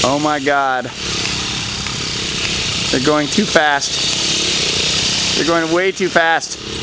Oh my God. They're going too fast. They're going way too fast.